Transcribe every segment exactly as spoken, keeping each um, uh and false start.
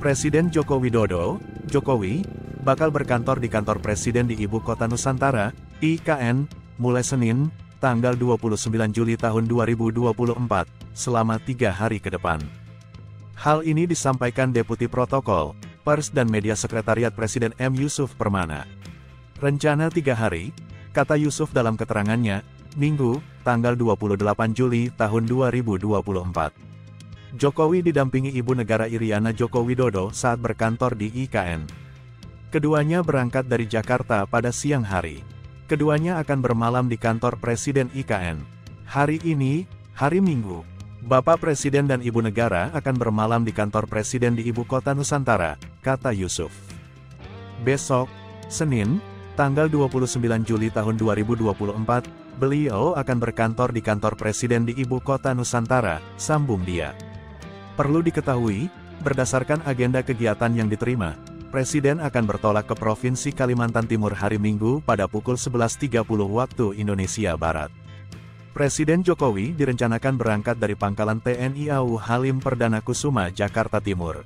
Presiden Joko Widodo, Jokowi, bakal berkantor di kantor Presiden di Ibu Kota Nusantara, I K N, mulai Senin, tanggal dua puluh sembilan Juli tahun dua ribu dua puluh empat, selama tiga hari ke depan. Hal ini disampaikan Deputi Protokol, Pers dan Media Sekretariat Presiden M. Yusuf Permana. Rencana tiga hari, kata Yusuf dalam keterangannya, Minggu, tanggal dua puluh delapan Juli tahun dua ribu dua puluh empat. Jokowi didampingi Ibu Negara Iriana Joko Widodo saat berkantor di I K N. Keduanya berangkat dari Jakarta pada siang hari. Keduanya akan bermalam di kantor Presiden I K N. Hari ini, hari Minggu, Bapak Presiden dan Ibu Negara akan bermalam di kantor Presiden di Ibu Kota Nusantara, kata Yusuf. Besok, Senin, tanggal dua puluh sembilan Juli tahun dua ribu dua puluh empat, beliau akan berkantor di kantor Presiden di Ibu Kota Nusantara, sambung dia. Perlu diketahui, berdasarkan agenda kegiatan yang diterima, Presiden akan bertolak ke Provinsi Kalimantan Timur hari Minggu pada pukul sebelas tiga puluh waktu Indonesia Barat. Presiden Jokowi direncanakan berangkat dari Pangkalan T N I A U Halim Perdana Kusuma, Jakarta Timur.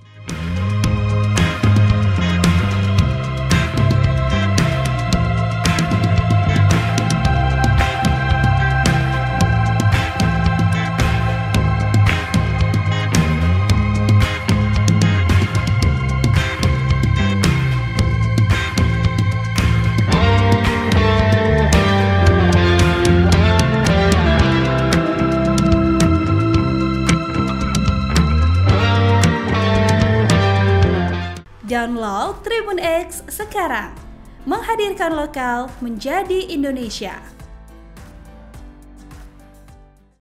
Download Tribun X sekarang, menghadirkan lokal menjadi Indonesia.